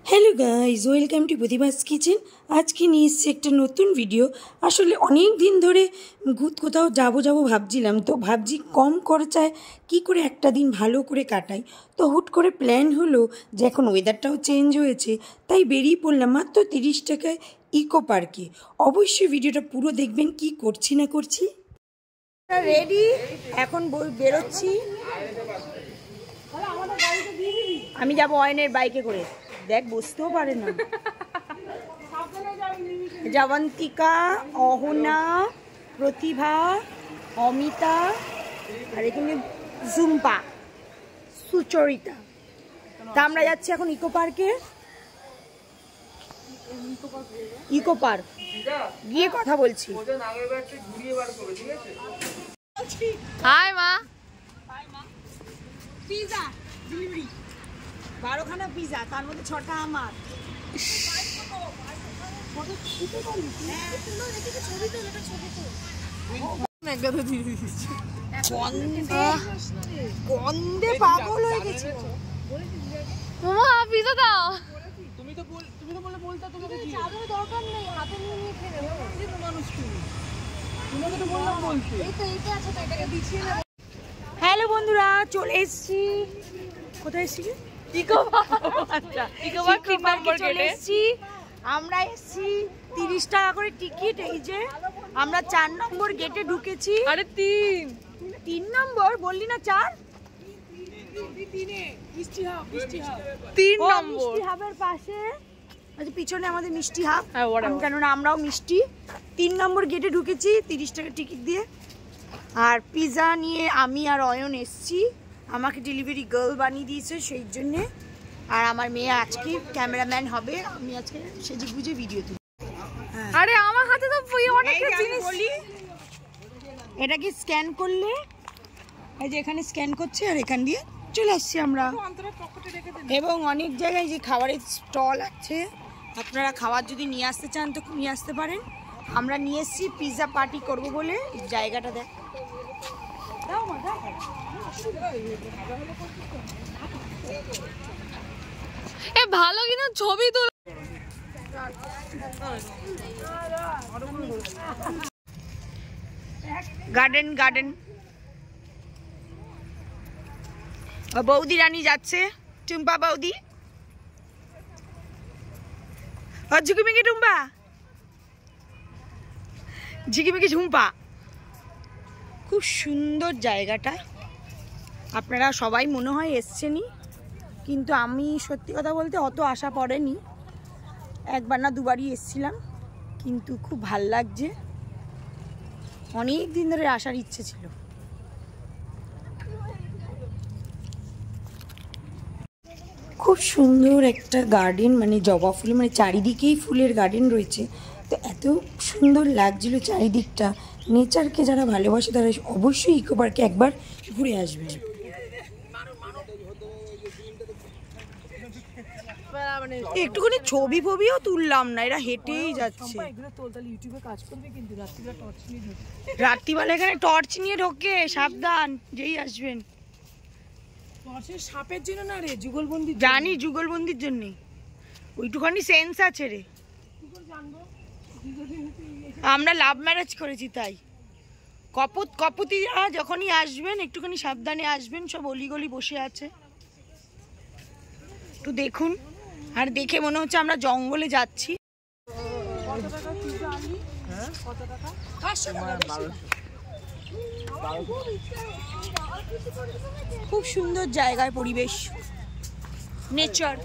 Hello guys, welcome to Pratibha's kitchen. আজকে নিয়ে এসেছি একটা নতুন ভিডিও। আসলে অনেক দিন ধরে কোথাও যাবো ভাবছিলাম, তো ভাবছি কম খরচায় কী করে একটা দিন ভালো করে কাটাই। তো হুট করে প্ল্যান হলো যে এখন ওয়েদারটাও চেঞ্জ হয়েছে, তাই বেরিয়ে পড়লাম মাত্র 30 টাকায় ইকো পার্কে। অবশ্যই ভিডিওটা পুরো দেখবেন কি করছি না করছি। রেডি, এখন বেরোচ্ছি। আমি যাবো অয়নের বাইকে করে, দেখ বসতেও পারে না। জবন্তিকা, অহনা, প্রতিভা, অমিতা আর এখানে জুম্পা, সুচরিতা। তা আমরা যাচ্ছি এখন ইকো পার্কে। ইকো পার্ক গিয়ে কথা বলছি। হাই মা। পিজা ডেলিভারি, 12খানা পিজা, তার মধ্যে 6টা আমার। গন্ধে পাগল হয়ে গেছে। মামা পিজা দাও। তুমি তো বলে বলতা তোমাকে কি চাদরের দরকার নেই, হাতে নিয়ে খেয়ে নেবো। তুমি মানুষ তুমি তোমাকে তো বললাম বলতে। এইটা আছে তো, এটাকে বিছিয়ে নেবো। হ্যালো বন্ধুরা, চলে এসেছি। কোথায় এসেছি? ইকো আচ্ছা, ইকো পার্কে চলে এসেছি। আমরা এসেছি 30 টাকা করে টিকিট। এই যে আমরা 4 নম্বর গেটে ঢুকেছি। আরে 3 নম্বর বললি না? 4 মিষ্টি হাব 3 নম্বর মিষ্টি হাবের পাশে, আচ্ছা পিছনে আমাদের মিষ্টি হাব। হ্যাঁ, whatever। কেননা আমরাও মিষ্টি। 3 নম্বর গেটে ঢুকেছি 30 টাকা টিকিট দিয়ে। আর পিৎজা নিয়ে আমি আর অয়ন এসেছি। আমাকে ডেলিভারি গার্ল বানিয়ে দিয়েছে সেই জন্যে। আর আমার মেয়ে আজকে ক্যামেরাম্যান হবে। আমি আজকে সেজে গুজে ভিডিও তুলি। আরে আমার হাতে তো অনেক জিনিস। বলি, এটাকে স্ক্যান করলে, এই যে এখানে স্ক্যান করছে আর এখান দিয়ে চলে আসছি আমরা। এবং অনেক জায়গায় যে খাবারের স্টল আছে, আপনারা খাবার যদি নিয়ে আসতে চান তো নিয়ে আসতে পারেন। আমরা নিয়ে এসেছি পিৎজা পার্টি করবো বলে। জায়গাটা দেখ, এ ভালো কিন্তু ছবি তুল। গার্ডেন বৌদি রানী যাচ্ছে, টুম্পা বৌদি। ঝুঁকিমিকি টুম্পা, ঝিকিমিকি ঝুম্পা। খুব সুন্দর জায়গাটা, আপনারা সবাই মনে হয় এসছেনই, কিন্তু আমি সত্যি কথা বলতে অত আশা পড়েনি। একবার না দুবারই এসছিলাম, কিন্তু খুব ভাল লাগছে। অনেক দিন ধরে আসার ইচ্ছে ছিল। খুব সুন্দর একটা গার্ডেন, মানে জবা ফুল, মানে চারিদিকেই ফুলের গার্ডেন রয়েছে। তো এত সুন্দর লাগছিল চারিদিকটা। নেচারকে যারা ভালোবাসে তারা অবশ্যই ইকো পার্কে একবার ঘুরে আসবে। একটুখানি ছবি ফবিও তুললাম না, এরা হেঁটেই যাচ্ছে। রাত্রিবেলা এখানে টর্চ নিয়ে ঢোকে, সাবধান যেই আসবেন। সাপের জন্য না রে, যুগলবন্দি। জানি যুগলবন্দির জন্য, ওইটুখানি সেন্স আছে রে। আমরা লাভ ম্যারেজ করেছি তাই। কপতিরা যখনই আসবেন একটুখানি সাবধানে আসবেন। সব অলিগলি বসে আছে, একটু দেখুন। আর দেখে মনে হচ্ছে আমরা জঙ্গলে যাচ্ছি। খুব সুন্দর জায়গায় পরিবেশ, নেচার।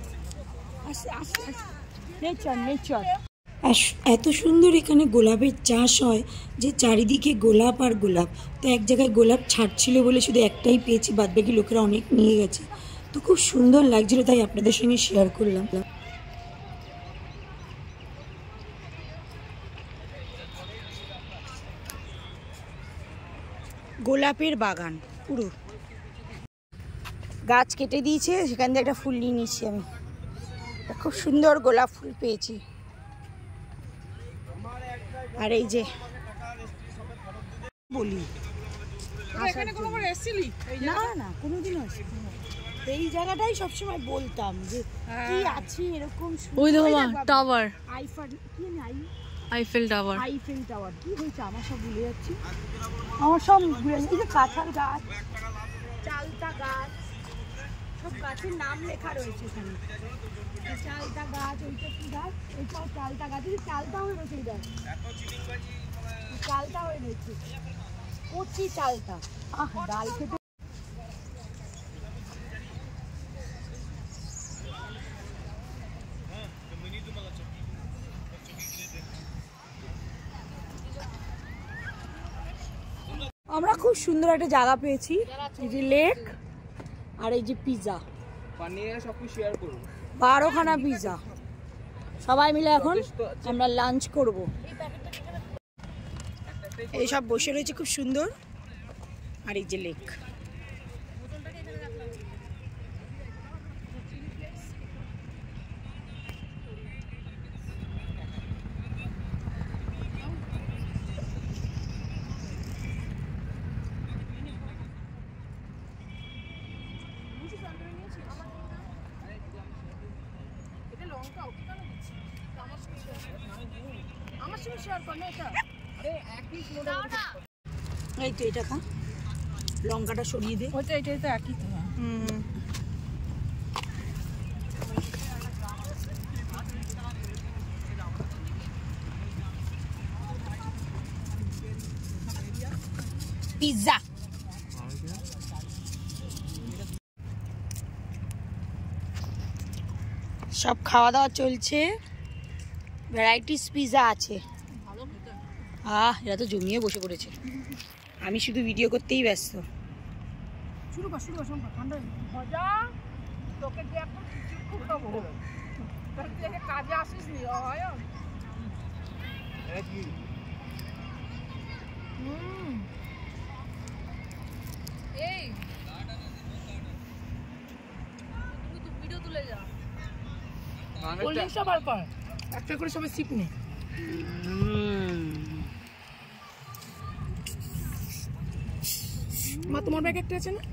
এত সুন্দর এখানে গোলাপের চাষ হয় যে চারিদিকে গোলাপ আর গোলাপ। তো এক জায়গায় গোলাপ ছাড়ছিল বলে শুধু একটাই পেয়েছি, বাদবাকি লোকেরা অনেক নিয়ে গেছে। তো খুব সুন্দর লাগছিল, তাই আপনাদের সঙ্গে শেয়ার করলাম। গোলাপের বাগান পুরো, গাছ কেটে দিয়েছে, সেখান থেকে একটা ফুল নিয়ে নিচ্ছি আমি। খুব সুন্দর গোলাপ ফুল পেয়েছি। আর এই যে বলি, না কোনোদিনও আসি। এই জায়গাটাই সবসময় বলতাম যে কি আছে এরকম ওই দেখো মা tower, Eiffel tower. Eiffel tower কি হয়েছে আমার সব ভুলে যাচ্ছি, আমার সব ভুলে যাচ্ছি। এই যে কাঁঠাল গাছ, চালতা গাছ, সব গাছের নাম লেখা রয়েছে এখানে। চালতা গাছ, ওইটা কি গাছ, এইটাও চালতা গাছ, এই চালতা হয়ে রয়েছে, এই গাছ চালতা হয়ে রয়েছে, কচি চালতা। ডাল খেতে আমরা খুব সুন্দর একটা জায়গা পেয়েছি, এই যে লেক আর এই যে পিৎজা, শেয়ার করব 12খানা পিৎজা সবাই মিলে এখন আমরা লাঞ্চ করব। এই সব বসে রয়েছে খুব সুন্দর, আর এই যে লেক। এই তো এটা খা, লঙ্কাটা সরিয়ে দে। ওইটা এটাই তো একই তো। পিৎজা সব খাওয়া দাওয়া চলছে, ভ্যারাইটিস পিৎজা আছে। এরা তো জমিয়ে বসে পড়েছে, আমি শুধু ভিডিও করতেই ব্যস্ত। শুরু কর ঠান্ডা মজা তোকে দিয়ে এখন খুব খাবো, তুই এখানে কাজে আসিস নি হয় এই তুমি তো ভিডিও তুলে যা, কোল্ড ড্রিঙ্কসটা বার কর, একটা করে সবাই সিপ নে। মা তোমার ব্যাগ একটা আছে না?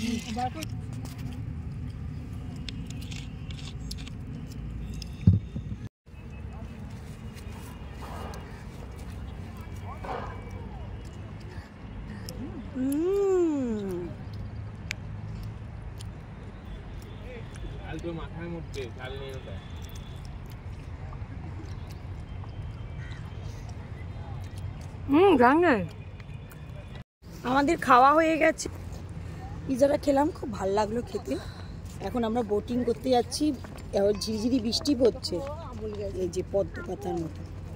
মাথার মধ্যে চাল নেই ওটা। আমাদের খাওয়া হয়ে গেছে, পিৎজাটা খেলাম, খুব ভালো লাগলো খেতে। এখন আমরা বোটিং করতে যাচ্ছি, ঝিরিঝিরি বৃষ্টি পড়ছে, এই যে পদ্ম পাতার মতো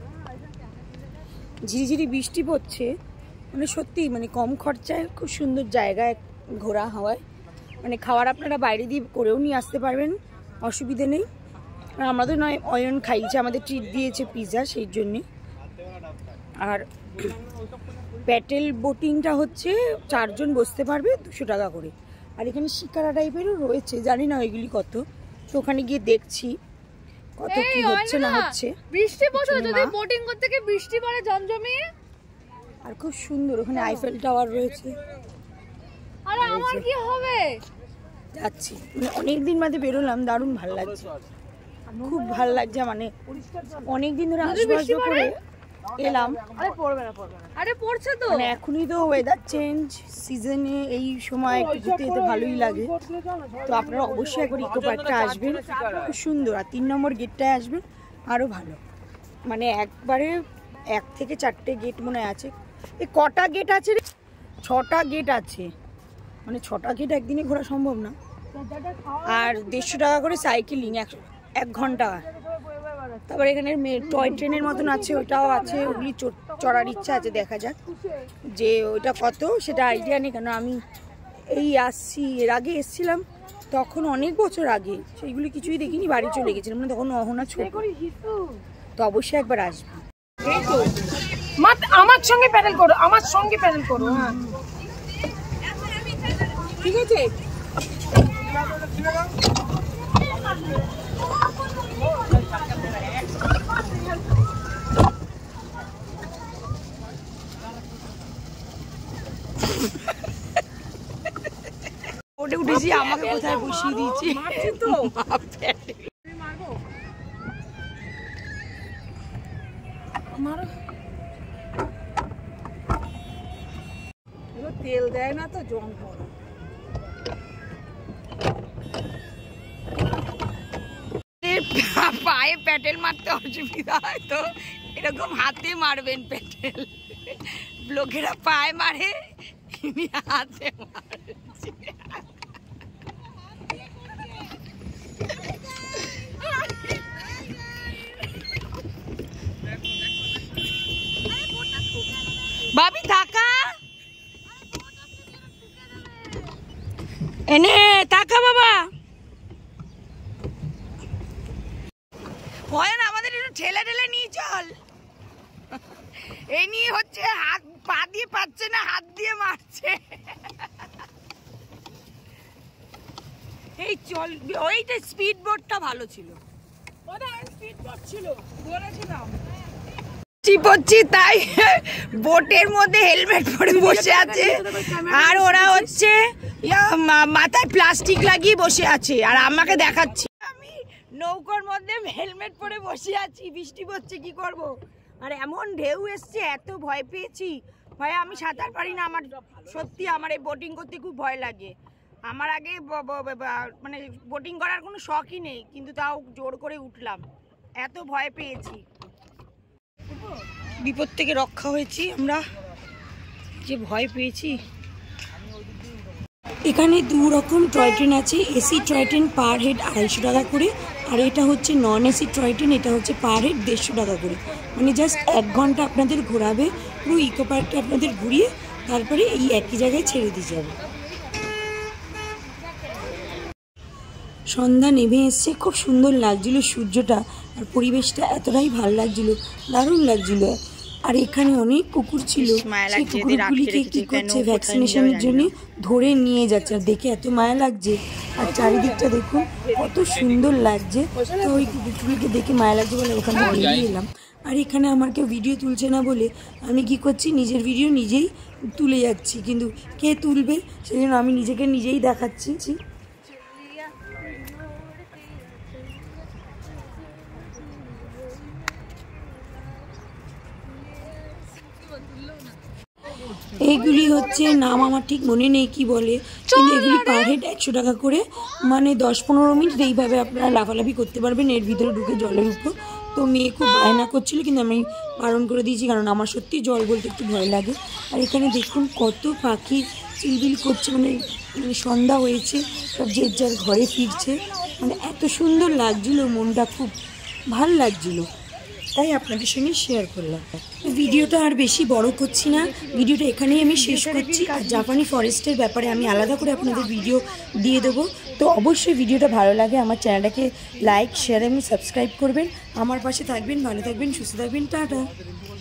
ঝিরিঝিরি বৃষ্টি পড়ছে। মানে সত্যি মানে কম খরচায় খুব সুন্দর জায়গায় ঘোরা হওয়ায়, মানে খাবার আপনারা বাইরে দিয়ে করেও নিয়ে আসতে পারবেন, অসুবিধে নেই। আমরা তো নয় অয়ন খাইছে, আমাদের ট্রিট দিয়েছে পিৎজা, সেই জন্যে। আর প্যাটেল বোটিংটা হচ্ছে 4 জন বসতে পারবে, 200 টাকা করে। আর এখানে শিকারা টাইপেরও রয়েছে, জানি না ওইগুলি কত, তো ওখানে গিয়ে দেখছি কত কি হচ্ছে না হচ্ছে। বৃষ্টি পড়ছে, যদি বোটিং করতে গিয়ে বৃষ্টি পড়ে জমজমিয়ে। আর খুব সুন্দর ওখানে আইফেল টাওয়ার রয়েছে। আরে আমার কি হবে, যাচ্ছি, মানে অনেকদিন বাদে বেরোলাম, দারুণ ভালো লাগছে, খুব ভালো লাগছে। মানে অনেকদিন ধরে আসবাস করে এলাম। আরে পড়বে না, আরে পড়ছে তো। মানে এখনই তো ওয়েদার চেঞ্জ সিজনে, এই সময় একটু ঘুরতে যেতে ভালোই লাগে। তো আপনারা অবশ্যই একবার ইকো পার্কটা আসবেন, খুব সুন্দর। আর 3 নম্বর গেটটায় আসবেন, আরও ভালো। মানে একবারে 1 থেকে 4টে গেট মনে আছে। এই কটা গেট আছে রে? 6টা গেট আছে, মানে 6টা গেট একদিনে ঘোরা সম্ভব না। আর 150 টাকা করে সাইকেলিং, 1 ঘন্টা। তারপর এখানে টয় ট্রেনের মতন আছে, ওইটাও আছে, ওগুলি চড়ার ইচ্ছা আছে, দেখা যাক যে ওইটা কত, সেটা আইডিয়া নেই। কেন আমি এই আসছি, এর আগে এসছিলাম তখন অনেক বছর আগে, সেইগুলি কিছুই দেখিনি, বাড়ি চলে গেছিলাম, মানে তখন অহনা ছোট। তো অবশ্যই একবার আসবে। আমার সঙ্গে প্যাডেল করো, আমার সঙ্গে প্যাডেল করো। হ্যাঁ ঠিক আছে। ওটা উঠেছি, আমার দেখো কোথায় বসিয়ে দিয়েছি। মারছি তো। প্যাটেল। আমি মারবো। মারো। এগুলো তেল দেয় না তো জং পড়ে। পায়ে প্যাটেল মারতে অসুবিধা হয় তো এরকম হাতে মারবেন প্যাটেল। লোকেরা পায়ে মারে, হাতে মারছে। ভাবি থাকা এনে তাকা বাবা, হয় না আমাদের একটু ঠেলে ঠেলে নিয়ে চল। এই নিয়ে হচ্ছে হাত পা দিয়ে পাচ্ছে না, হাত দিয়ে মারছে। এই চল, ওইটা স্পিড বোটটা ভালো ছিল, ওটা স্পিড বোট ছিল, বলেছিলাম। চিপচ্ছি তাই বোটের মধ্যে হেলমেট পরে বসে আছে, আর ওরা হচ্ছে মাথায় প্লাস্টিক লাগিয়ে বসে আছে, আর আমাকে দেখাচ্ছি আমি নৌকার মধ্যে হেলমেট পরে বসে আছি, বৃষ্টি পড়ছে কি করব। আর এমন ঢেউ এসছে, এত ভয় পেয়েছি। ভয় আমি সাঁতার পারি না, আমার সত্যি আমার এই বোটিং করতে খুব ভয় লাগে। আমার আগে মানে বোটিং করার কোনো শখই নেই, কিন্তু তাও জোর করে উঠলাম, এত ভয় পেয়েছি। বিপদ থেকে রক্ষা হয়েছি আমরা, যে ভয় পেয়েছি। এখানে দু রকম টয় ট্রেন আছে, AC toy train per head 250 টাকা করে, আর এটা হচ্ছে নন এসি টয় ট্রেন, এটা হচ্ছে পার হেড 150 টাকা করে। মানে জাস্ট 1 ঘন্টা আপনাদের ঘোরাবে, পুরো ইকো পার্কটা আপনাদের ঘুরিয়ে তারপরে এই একই জায়গায় ছেড়ে দিয়ে যাবে। সন্ধ্যা নেমে এসছে, খুব সুন্দর লাগছিল সূর্যটা, আর পরিবেশটা এতটাই ভালো লাগছিল, দারুণ লাগছিল। আর এখানে অনেক কুকুর ছিল, সেই কুকুরগুলিকে কি করছে ভ্যাকসিনেশনের জন্য ধরে নিয়ে যাচ্ছে, আর দেখে এত মায়া লাগছে। আর চারিদিকটা দেখুন কত সুন্দর লাগছে, তো ওই কুকুরগুলিকে দেখে মায়া লাগছে বলে ওখানে বেরিয়ে এলাম। আর এখানে আমার কেউ ভিডিও তুলছে না বলে আমি কি করছি, নিজের ভিডিও নিজেই তুলে যাচ্ছি, কিন্তু কে তুলবে সেই জন্য আমি নিজেকে নিজেই দেখাচ্ছি। এইগুলি হচ্ছে নাম আমার ঠিক মনে নেই কি বলে, কিন্তু এগুলি পার হেড 100 টাকা করে, মানে 10-15 মিনিট এইভাবে আপনারা লাফালাফি করতে পারবেন এর ভিতরে ঢুকে জলের উপর। তো মেয়ে খুব বায়না করছিল, কিন্তু আমি বারণ করে দিয়েছি, কারণ আমার সত্যি জল বলতে একটু ভয় লাগে। আর এখানে দেখুন কত পাখি চিলবিল করছে, মানে সন্ধ্যা হয়েছে, সব যে যার ঘরে ফিরছে, মানে এত সুন্দর লাগছিল, মনটা খুব ভাল লাগছিল, তাই আপনাদের সঙ্গে শেয়ার করলাম। ভিডিওটা আর বেশি বড় করছি না, ভিডিওটা এখানেই আমি শেষ করছি। আর জাপানি ফরেস্টের ব্যাপারে আমি আলাদা করে আপনাদের ভিডিও দিয়ে দেবো, তো অবশ্যই ভিডিওটা ভালো লাগে আমার চ্যানেলটাকে লাইক শেয়ার এবং সাবস্ক্রাইব করবেন, আমার পাশে থাকবেন, ভালো থাকবেন, সুস্থ থাকবেন, টাটা।